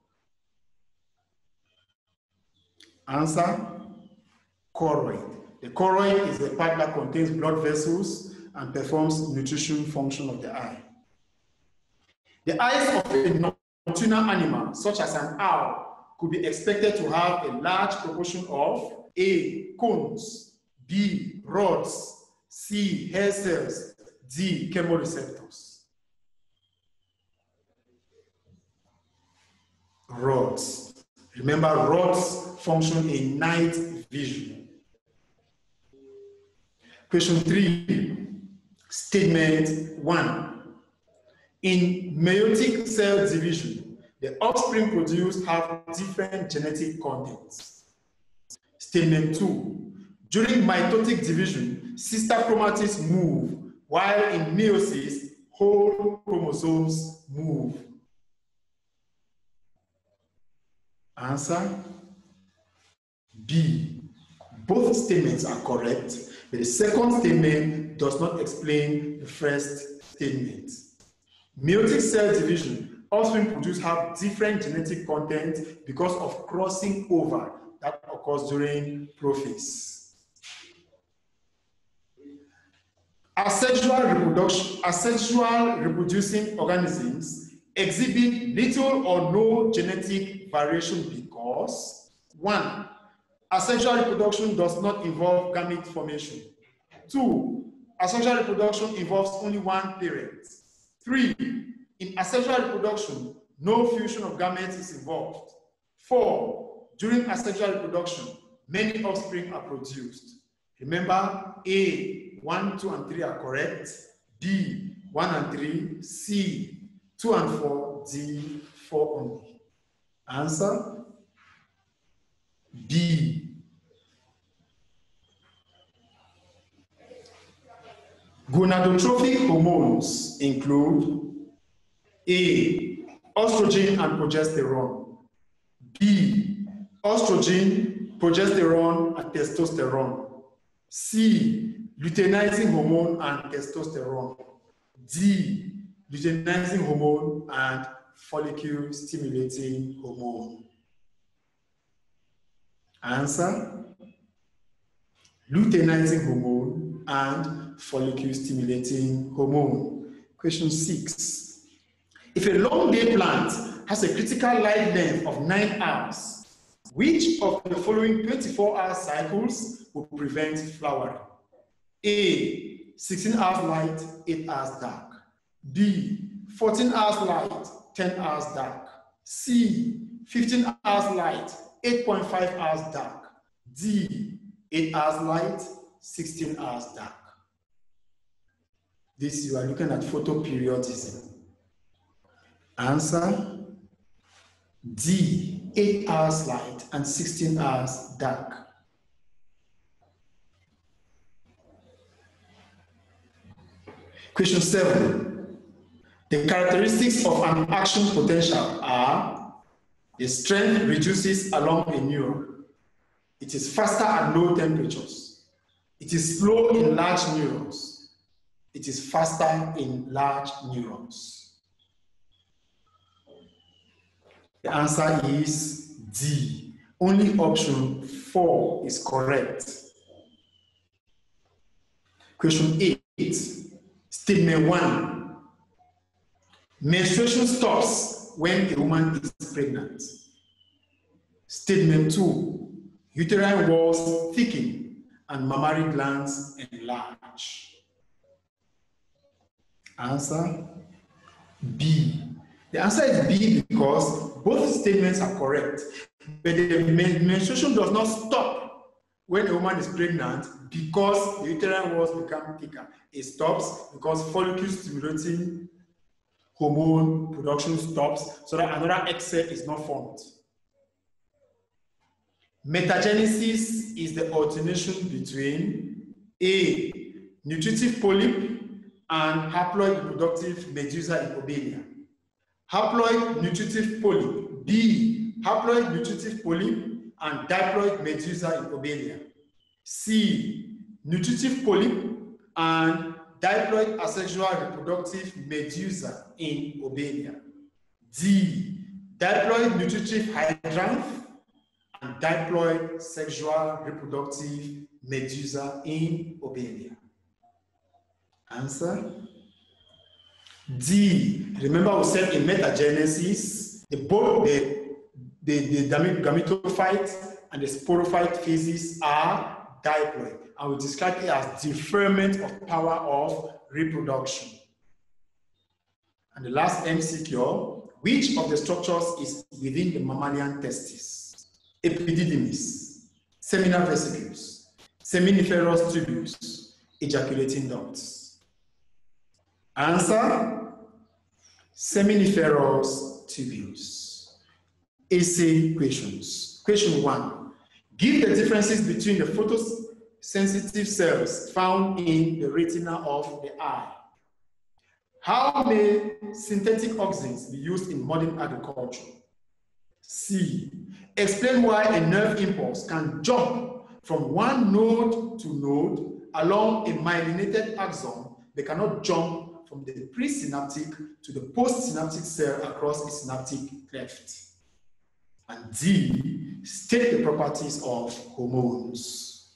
Answer, choroid. The choroid is the part that contains blood vessels and performs nutrition function of the eye. The eyes of a nocturnal animal, such as an owl, could be expected to have a large proportion of A, cones, B, rods, C, hair cells, D, chemoreceptors. Rods. Remember, rods function in night vision. Question three, statement one. In meiotic cell division, the offspring produced have different genetic contents. Statement two. During mitotic division, sister chromatids move, while in meiosis, whole chromosomes move. Answer, B. Both statements are correct, but the second statement does not explain the first statement. Meiotic cell division, offspring produced have different genetic content because of crossing over that occurs during prophase. Asexual reproduction, asexual reproducing organisms exhibit little or no genetic variation because one, asexual reproduction does not involve gamete formation. Two, asexual reproduction involves only one parent. Three, in asexual reproduction, no fusion of gametes is involved. Four, during asexual reproduction, many offspring are produced. Remember, A, one, two, and three are correct. B, one and three. C, two and four. D, four only. Answer, B. Gonadotrophic hormones include A, estrogen and progesterone. B, estrogen, progesterone, and testosterone. C, luteinizing hormone and testosterone. D, luteinizing hormone and follicle stimulating hormone. Answer, luteinizing hormone and follicle stimulating hormone. Question six. If a long day plant has a critical light length of nine hours, which of the following twenty-four hour cycles will prevent flowering? A, sixteen hours light, eight hours dark. B, fourteen hours light, ten hours dark. C, fifteen hours light, eight point five hours dark. D, eight hours light, sixteen hours dark. This, you are looking at photoperiodism. Answer, D, eight hours light and sixteen hours dark. Question seven. The characteristics of an action potential are: the strength reduces along a neuron. It is faster at low temperatures. It is slow in large neurons. It is faster in large neurons. The answer is D. Only option four is correct. Question eight. Statement one. Menstruation stops when a woman is pregnant. Statement two. Uterine walls thicken and mammary glands enlarge. Answer, B. The answer is B because both statements are correct, but the menstruation does not stop when a woman is pregnant because the uterine walls become thicker. It stops because follicle stimulating hormone production stops so that another egg cell is not formed. Metagenesis is the alternation between A, nutritive polyp and haploid reproductive medusa in obelia. Haploid nutritive polyp. B, haploid nutritive polyp and diploid medusa in obelia. C, nutritive polyp and diploid asexual reproductive medusa in Obelia. D, diploid nutritive hydranth and diploid sexual reproductive medusa in Obelia. Answer. D, remember we said in metagenesis, the, both the, the, the gametophyte and the sporophyte phases are diploid, and we describe it as deferment of power of reproduction. And the last M C Q, which of the structures is within the mammalian testis? Epididymis, seminal vesicles, seminiferous tubules, ejaculating ducts. Answer, seminiferous tubules. Essay questions. Question one, give the differences between the photosensitive cells found in the retina of the eye. How may synthetic auxins be used in modern agriculture? C, explain why a nerve impulse can jump from one node to node along a myelinated axon, but cannot jump from the presynaptic to the postsynaptic cell across a synaptic cleft. And D, state the properties of hormones.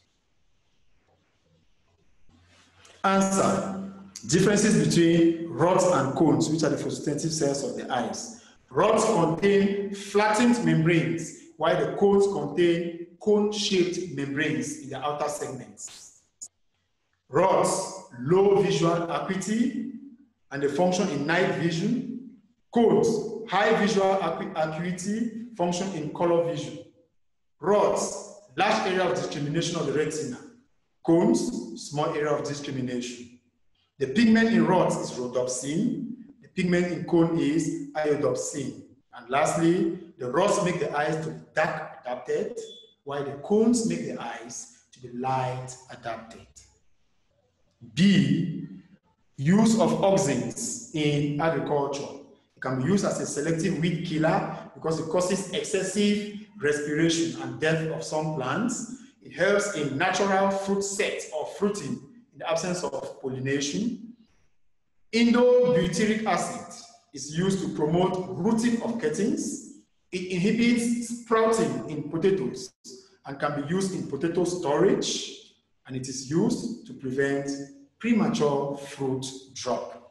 Answer, differences between rods and cones, which are the photosensitive cells of the eyes. Rods contain flattened membranes, while the cones contain cone-shaped membranes in the outer segments. Rods, low visual acuity, and they function in night vision. Cones, high visual acu acuity, function in color vision. Rods, large area of discrimination of the retina. Cones, small area of discrimination. The pigment in rods is rhodopsin. The pigment in cone is iodopsin. And lastly, the rods make the eyes to be dark adapted, while the cones make the eyes to be light adapted. B, use of auxins in agriculture. It can be used as a selective weed killer because it causes excessive respiration and death of some plants. It helps in natural fruit set or fruiting in the absence of pollination. Indo-butyric acid is used to promote rooting of cuttings. It inhibits sprouting in potatoes and can be used in potato storage, and it is used to prevent premature fruit drop.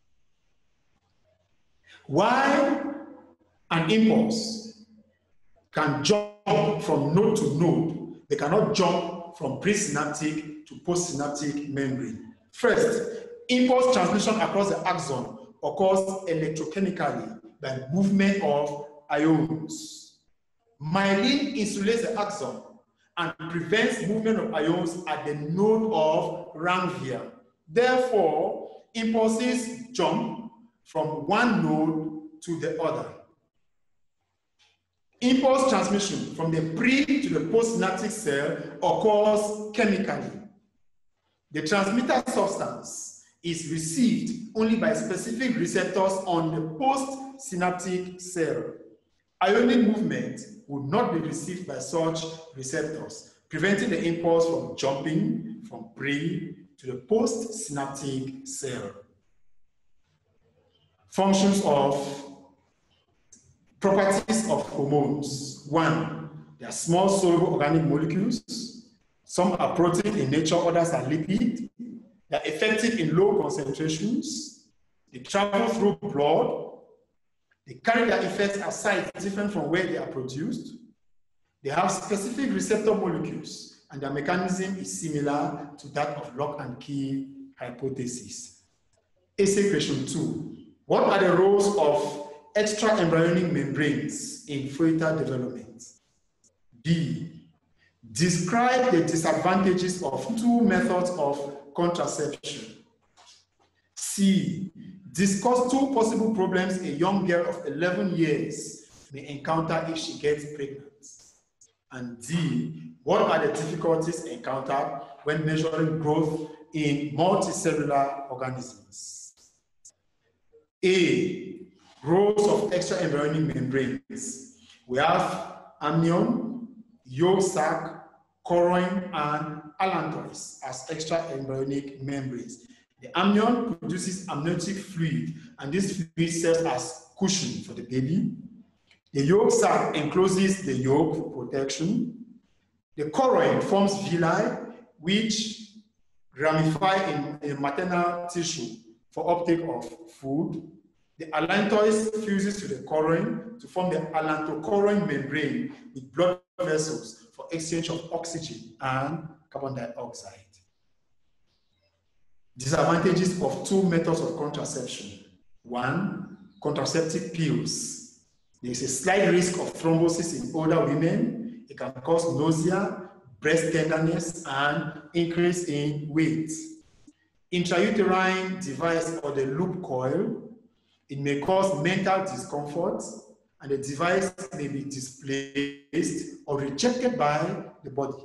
Why an impulse can jump from node to node, they cannot jump from presynaptic to postsynaptic membrane. First, impulse transmission across the axon occurs electrochemically by movement of ions. Myelin insulates the axon and prevents movement of ions at the node of Ranvier. Therefore, impulses jump from one node to the other. Impulse transmission from the pre to the postsynaptic cell occurs chemically. The transmitter substance is received only by specific receptors on the postsynaptic cell. Ionic movement would not be received by such receptors, preventing the impulse from jumping from pre to the postsynaptic cell. Functions of properties of hormones. One, they are small soluble organic molecules. Some are protein in nature, others are lipid. They are effective in low concentrations. They travel through blood. They carry their effects at sites different from where they are produced. They have specific receptor molecules, and their mechanism is similar to that of lock and key hypothesis. Essay question two. What are the roles of extraembryonic membranes in fetal development? B, describe the disadvantages of two methods of contraception. C, discuss two possible problems a young girl of eleven years may encounter if she gets pregnant. And D, what are the difficulties encountered when measuring growth in multicellular organisms? A, roles of extraembryonic membranes. We have amnion, yolk sac, choroid, and allantois as extraembryonic membranes. The amnion produces amniotic fluid, and this fluid serves as cushion for the baby. The yolk sac encloses the yolk for protection. The choroid forms villi, which ramify in a maternal tissue for uptake of food. The allantois fuses to the choroid to form the allantochoroid membrane with blood vessels for exchange of oxygen and carbon dioxide. Disadvantages of two methods of contraception. One, contraceptive pills. There is a slight risk of thrombosis in older women. It can cause nausea, breast tenderness, and increase in weight. Intrauterine device or the loop coil, it may cause mental discomfort, and the device may be displaced or rejected by the body.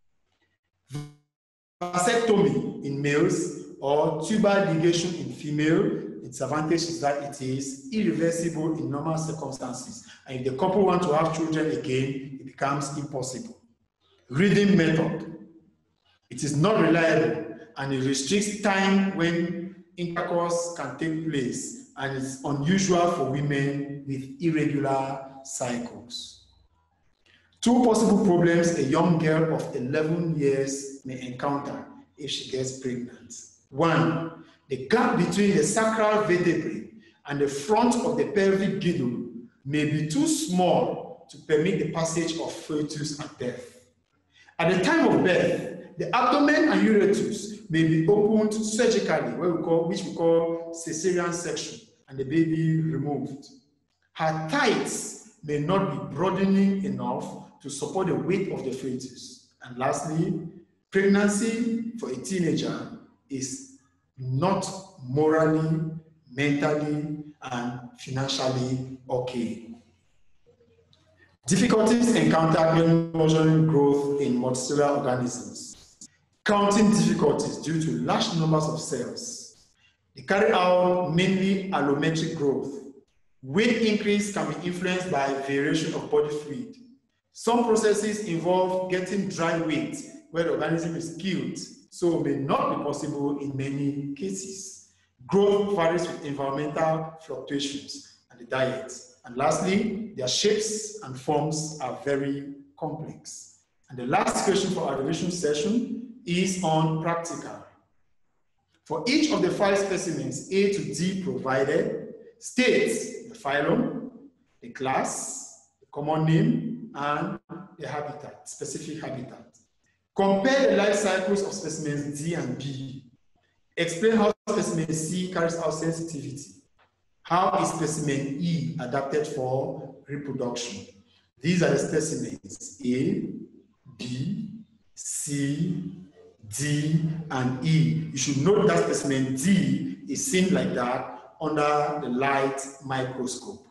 Vasectomy in males or tubal ligation in female, its advantage is that it is irreversible in normal circumstances, and if the couple want to have children again, it becomes impossible. Reading method. It is not reliable, and it restricts time when intercourse can take place, and it's unusual for women with irregular cycles. Two possible problems a young girl of eleven years may encounter if she gets pregnant. One, the gap between the sacral vertebrae and the front of the pelvic girdle may be too small to permit the passage of fetus at birth. At the time of birth, the abdomen and ureterus may be opened surgically, what we call, which we call cesarean section, and the baby removed. Her tights may not be broadening enough to support the weight of the fetus. And lastly, pregnancy for a teenager is not morally, mentally, and financially okay. Difficulties encountered when measuring growth in multicellular organisms. Counting difficulties due to large numbers of cells. They carry out mainly allometric growth. Weight increase can be influenced by variation of body fluid. Some processes involve getting dry weight where the organism is killed, so may not be possible in many cases. Growth varies with environmental fluctuations and the diet. And lastly, their shapes and forms are very complex. And the last question for our revision session is on practical. For each of the five specimens A to D provided, state the phylum, the class, the common name, and the habitat, specific habitat. Compare the life cycles of specimens D and B. Explain how specimen C carries out sensitivity. How is specimen E adapted for reproduction? These are the specimens A, B, C, D, and E. You should note that specimen D is seen like that under the light microscope.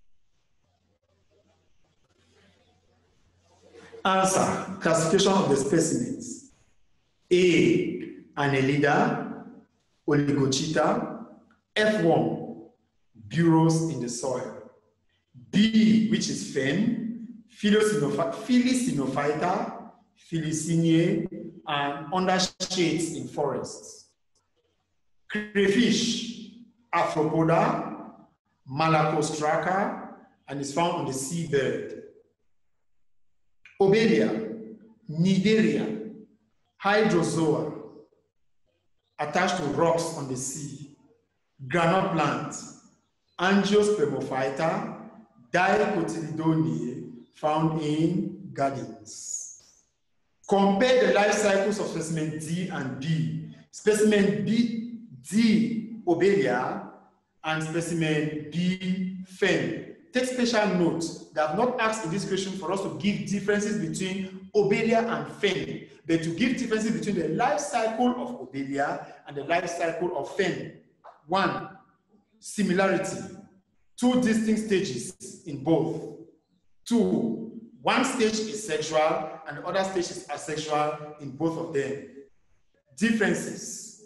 Answer, classification of the specimens. A, Annelida, Oligochaeta, F one, burrows in the soil. B, which is Fen, Felicynophyta, Feliciniae, and undershades in forests. Crayfish, Arthropoda, Malacostraca, and is found on the seabed. Obelia, Nidaria, Hydrozoa, attached to rocks on the sea. Granite plant, Angiospermophyta, Dicotyledonea, found in gardens. Compare the life cycles of specimen D and B. Specimen B, D, Obelia, and specimen B, Fen. Take special note that I've not asked in this question for us to give differences between Obelia and Fen, but to give differences between the life cycle of Obelia and the life cycle of Fen. One, similarity. Two distinct stages in both. Two, one stage is sexual and the other stage is asexual in both of them. Differences.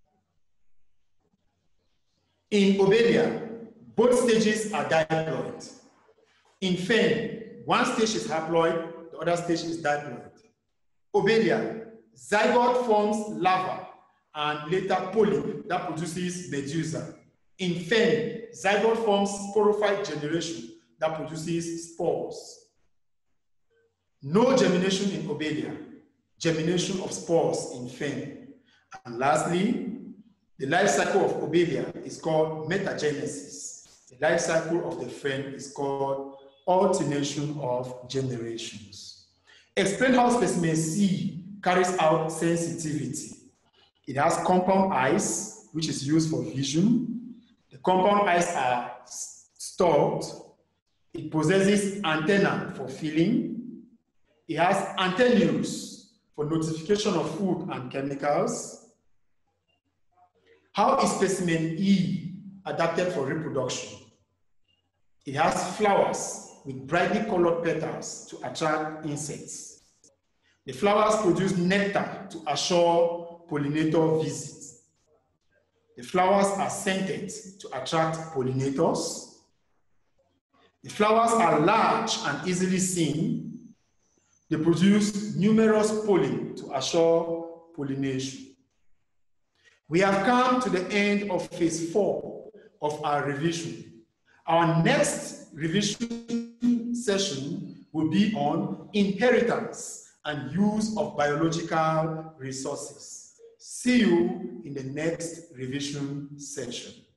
In Obelia, both stages are diploid. In Fen, one stage is haploid, the other stage is diploid. Obelia, zygote forms larva and later polyp that produces medusa. In fen, zygote forms sporophyte generation that produces spores. No germination in Obelia, germination of spores in fen. And lastly, the life cycle of Obelia is called metagenesis. The life cycle of the fen is called alternation of generations. Explain how specimen C carries out sensitivity. It has compound eyes, which is used for vision. The compound eyes are stalked. It possesses antenna for feeling. It has antennules for notification of food and chemicals. How is specimen E adapted for reproduction? It has flowers with brightly colored petals to attract insects. The flowers produce nectar to assure pollinator visits. The flowers are scented to attract pollinators. The flowers are large and easily seen. They produce numerous pollen to assure pollination. We have come to the end of phase four of our revision. Our next revision session will be on inheritance and use of biological resources. See you in the next revision session.